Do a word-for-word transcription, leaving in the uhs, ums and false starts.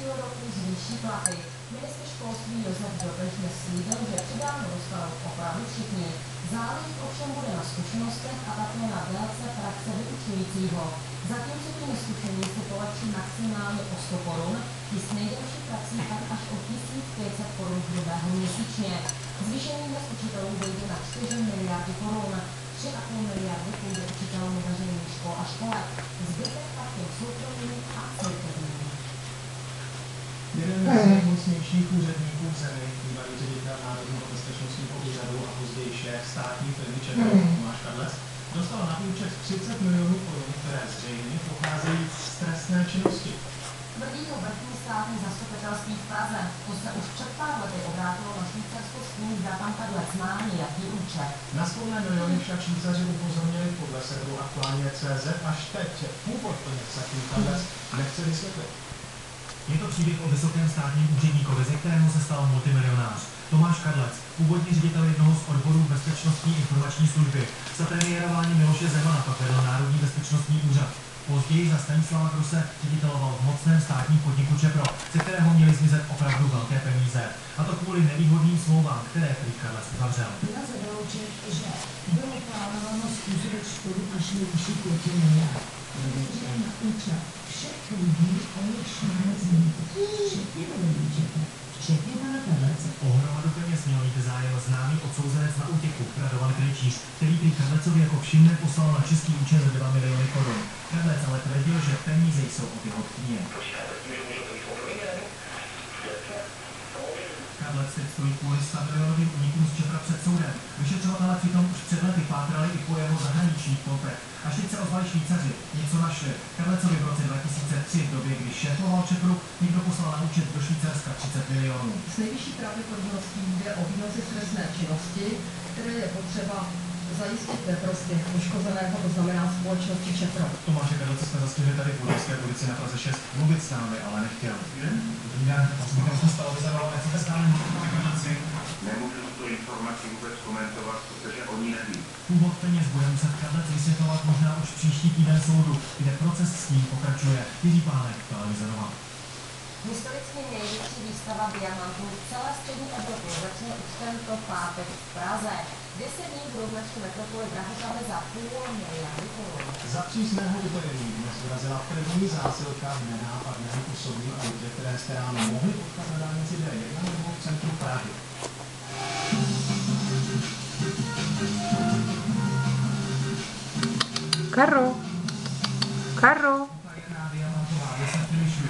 příštího roku zvýší platy. Ministr školství Josef Dopež slíbil, že přidáno dostanou opravdu všichni. Záleží ovšem bude na zkušenostech a také na délce praxe vyučujícího. Zatímco ti neskušení se polepší maximálně o sto korun, ti s nejdelší praxí tak až o tisíc pět set korun hrubého měsíčně. Zvýšení bez učitelů vyjde na čtyři miliardy korun. tři a půl miliardy půjde učitelům veřejných škol a školek. Zbytek pak je soukromým a církevním. Jeden z nejmocnějších úředníků v zemi, bývalý ředitel Národního bezpečnostního úřadu a později šéf státní firmy ČEPRO Tomáš Kadlec, dostal na účet třicet milionů korun, které zřejmě pocházejí z trestné činnosti. Tvrdí to vrchní státní zastupitelství v Praze. To se už před pár lety obrátilo na Švýcarsko s tím, zda pan Kadlec má nějaký účet. Na sporné miliony však Švýcaři upozornili podle serveru Aktuálně tečka cé zet až teď. Původ peněz zatím Kadlec nechce vysvětlit. Je to příběh o vysokém státním úředníkovi, ze kterého se stal multimilionář. Tomáš Kadlec, původní ředitel jednoho z odborů bezpečnostní informační služby, za premiérování Miloše Zemana pak vedl Národní bezpečnostní úřad. Později za Stanislava Grosse řediteloval v mocném státním podniku ČEPRO, ze kterého měly zmizet opravdu velké peníze. A to kvůli nevýhodným smlouvám, které prý Kadlec uzavřel. Nelze vyloučit, že bylo plánováno způsobit škodu až ve výši pěti miliard. Protože na účet všech lidí, o nichž máme zmínit, včetně rodičů, včetně pana Kadlece. O hromadu peněz měl mít zájem známý odsouzenec na útěku, Radovan Krejčíř, který prý Kadlecovi jako všimne poslal na český účet za dva miliony korun. Kadlec ale tvrdil, že peníze jsou od jeho tchýně. Kadlec teď stojí kvůli sta milionovým únikům z ČEPRA před soudem. Vyšetřovatelé přitom už před lety pátrali i po jeho zahraničních kontech. Až teď se ozvali Švýcaři, něco našli. Kadlecovi v roce dva tisíce tři, v době, kdy šéfoval ČEPRu, někdo poslal na účet do Švýcarska třicet milionů. S nejvyšší pravděpodobností jde o výnosy z trestné činnosti, které je potřeba zajistit ve prospěch poškozeného, to znamená společnosti ČEPRO. Tomáše Kadlece jsme zastihli tady v Budovské ulici na Praze šest. Mluvit s námi, ale nechtěl. Dobrý den, posmíkám se stalo vyzeralo, nechcete s námi mluvit. Nemůžu tu informaci vůbec komentovat, protože oni neví. Původ peněz bude muset Kadlec vysvětlovat možná už příští týden soudu, kde proces s ním pokračuje. Jiří Pánek, televize Nova. Historicky největší výstava diamantů v celé střední Evropě začne už tento pátek v Praze. Deset dní budou v naší metropoli drahotami za půl miliardy korun. Za přísného uvedení dnes vrazila první zásilka v nenápadném osobním autě, které jste ráno mohli potkat na dálnici D jedna nebo v centru Prahy. Karro, Karro.